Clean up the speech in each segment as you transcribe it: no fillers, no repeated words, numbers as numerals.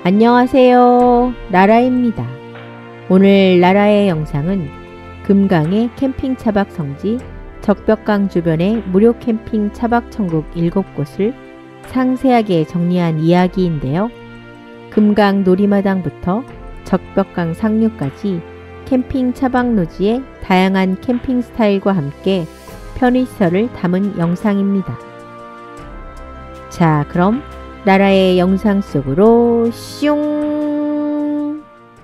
안녕하세요. 라라입니다. 오늘 라라의 영상은 금강의 캠핑 차박 성지 적벽강 주변의 무료 캠핑 차박 천국 7곳을 상세하게 정리한 이야기인데요. 금강 놀이마당부터 적벽강 상류까지 캠핑 차박 노지의 다양한 캠핑 스타일과 함께 편의시설을 담은 영상입니다. 자, 그럼 라라의 영상 속으로 슝!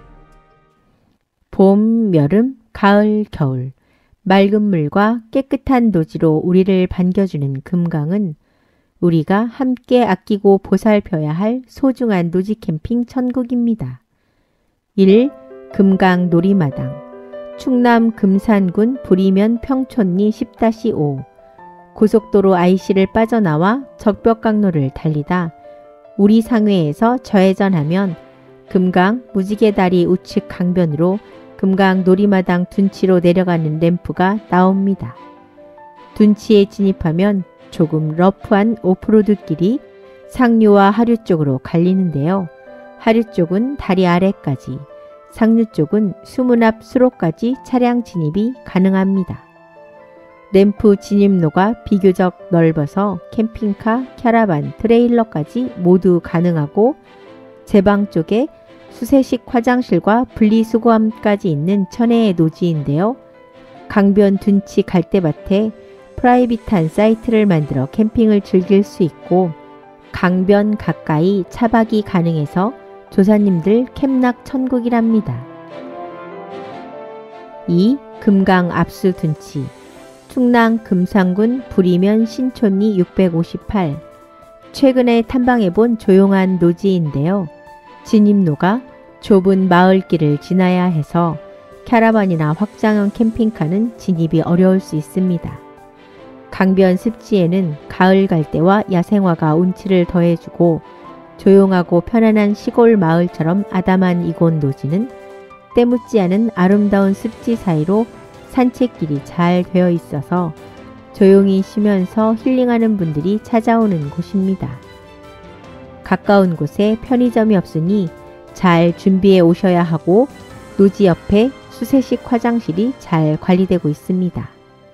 봄, 여름, 가을, 겨울 맑은 물과 깨끗한 노지로 우리를 반겨주는 금강은 우리가 함께 아끼고 보살펴야 할 소중한 노지 캠핑 천국입니다. 1. 금강 놀이마당 충남 금산군 부리면 평촌리 10-5 고속도로 IC를 빠져나와 적벽강로를 달리다 우리 상회에서 좌회전하면 금강 무지개다리 우측 강변으로 금강 놀이마당 둔치로 내려가는 램프가 나옵니다. 둔치에 진입하면 조금 러프한 오프로드 길이 상류와 하류 쪽으로 갈리는데요. 하류 쪽은 다리 아래까지, 상류 쪽은 수문 앞 수로까지 차량 진입이 가능합니다. 램프 진입로가 비교적 넓어서 캠핑카, 캐러반, 트레일러까지 모두 가능하고 제방 쪽에 수세식 화장실과 분리수거함까지 있는 천혜의 노지인데요. 강변 둔치 갈대밭에 프라이빗한 사이트를 만들어 캠핑을 즐길 수 있고 강변 가까이 차박이 가능해서 조사님들 캠락 천국이랍니다. 2. 금강 압수 둔치 충남 금산군 부리면 신촌리 658 최근에 탐방해본 조용한 노지인데요. 진입로가 좁은 마을길을 지나야 해서 캐러반이나 확장형 캠핑카는 진입이 어려울 수 있습니다. 강변 습지에는 가을 갈대와 야생화가 운치를 더해주고 조용하고 편안한 시골 마을처럼 아담한 이곳 노지는 때묻지 않은 아름다운 습지 사이로 산책길이 잘 되어 있어서 조용히 쉬면서 힐링하는 분들이 찾아오는 곳입니다. 가까운 곳에 편의점이 없으니 잘 준비해 오셔야 하고 노지 옆에 수세식 화장실이 잘 관리되고 있습니다.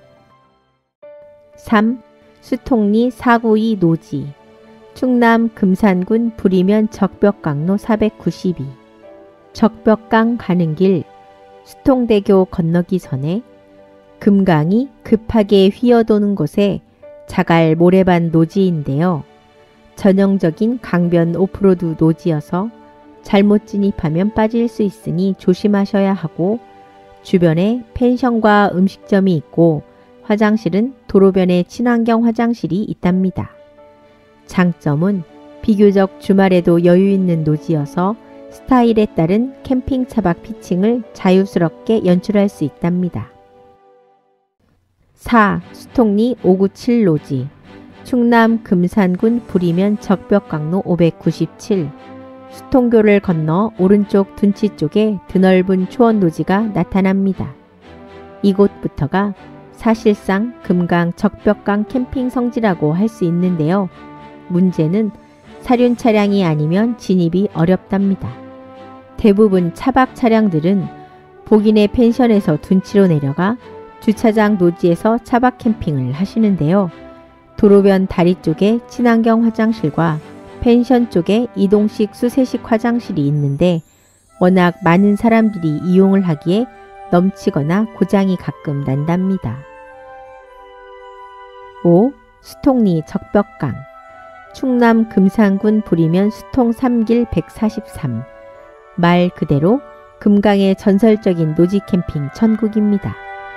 3. 수통리 492 노지 충남 금산군 부리면 적벽강로 492 적벽강 가는 길 수통대교 건너기 전에 금강이 급하게 휘어도는 곳에 자갈 모래반 노지인데요. 전형적인 강변 오프로드 노지여서 잘못 진입하면 빠질 수 있으니 조심하셔야 하고 주변에 펜션과 음식점이 있고 화장실은 도로변에 친환경 화장실이 있답니다. 장점은 비교적 주말에도 여유 있는 노지여서 스타일에 따른 캠핑 차박 피칭을 자유스럽게 연출할 수 있답니다. 4. 수통리 597 노지 충남 금산군 부리면 적벽강로 597 수통교를 건너 오른쪽 둔치 쪽에 드넓은 초원 노지가 나타납니다. 이곳부터가 사실상 금강 적벽강 캠핑 성지라고 할 수 있는데요. 문제는 사륜 차량이 아니면 진입이 어렵답니다. 대부분 차박 차량들은 복인의 펜션에서 둔치로 내려가 주차장 노지에서 차박 캠핑을 하시는데요. 도로변 다리 쪽에 친환경 화장실과 펜션 쪽에 이동식 수세식 화장실이 있는데 워낙 많은 사람들이 이용을 하기에 넘치거나 고장이 가끔 난답니다. 5. 수통리 적벽강 충남 금산군 부리면 수통 3길 143 말 그대로 금강의 전설적인 노지 캠핑 천국입니다.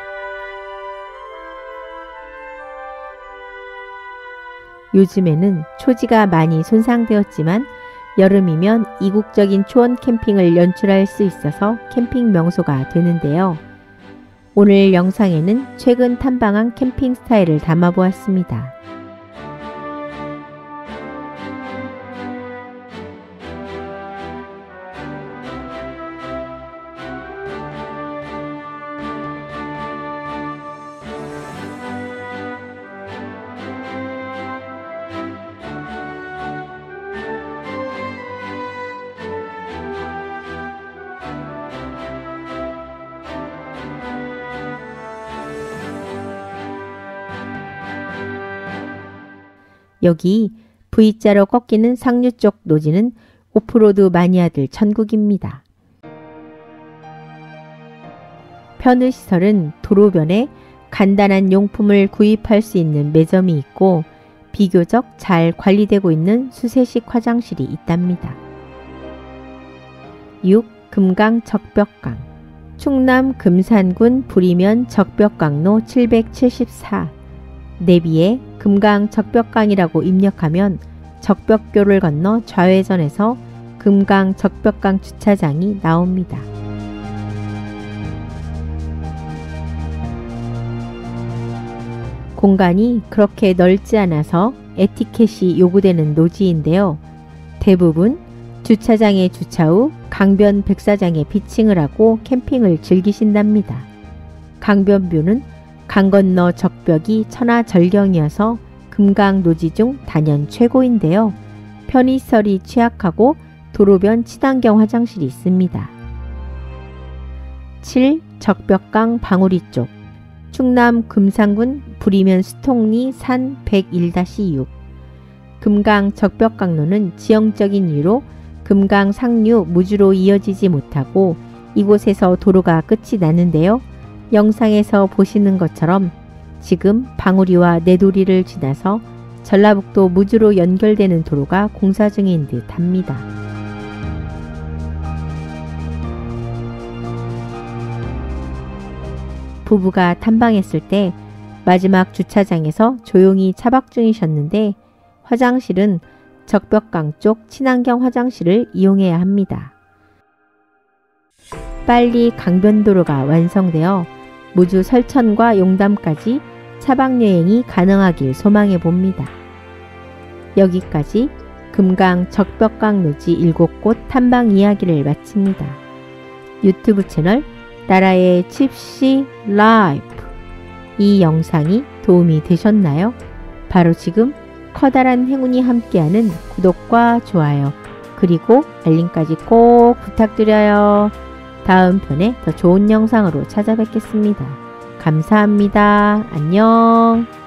요즘에는 초지가 많이 손상되었지만 여름이면 이국적인 초원 캠핑을 연출할 수 있어서 캠핑 명소가 되는데요. 오늘 영상에는 최근 탐방한 캠핑 스타일을 담아보았습니다. 여기 V자로 꺾이는 상류 쪽 노지는 오프로드 마니아들 천국입니다. 편의시설은 도로변에 간단한 용품을 구입할 수 있는 매점이 있고 비교적 잘 관리되고 있는 수세식 화장실이 있답니다. 6. 금강 적벽강. 충남 금산군 부리면 적벽강로 774. 내비에 금강 적벽강이라고 입력하면 적벽교를 건너 좌회전해서 금강 적벽강 주차장이 나옵니다. 공간이 그렇게 넓지 않아서 에티켓이 요구되는 노지인데요. 대부분 주차장에 주차 후 강변 백사장에 피칭을 하고 캠핑을 즐기신답니다. 강변뷰는 강 건너 적벽이 천하절경이어서 금강 노지 중 단연 최고인데요. 편의시설이 취약하고 도로변 친환경 화장실이 있습니다. 7. 적벽강 방우리 쪽. 충남 금산군 부리면 수통리 산 101-6. 금강 적벽강로는 지형적인 이유로 금강 상류 무주로 이어지지 못하고 이곳에서 도로가 끝이 나는데요. 영상에서 보시는 것처럼 지금 방우리와 내도리를 지나서 전라북도 무주로 연결되는 도로가 공사 중인 듯 합니다. 부부가 탐방했을 때 마지막 주차장에서 조용히 차박 중이셨는데 화장실은 적벽강 쪽 친환경 화장실을 이용해야 합니다. 빨리 강변도로가 완성되어 무주 설천과 용담까지 차박여행이 가능하길 소망해 봅니다. 여기까지 금강 적벽강 노지 7곳 탐방 이야기를 마칩니다. 유튜브 채널 나라의 칩시 라이프. 이 영상이 도움이 되셨나요? 바로 지금 커다란 행운이 함께하는 구독과 좋아요 그리고 알림까지 꼭 부탁드려요. 다음 편에 더 좋은 영상으로 찾아뵙겠습니다. 감사합니다. 안녕.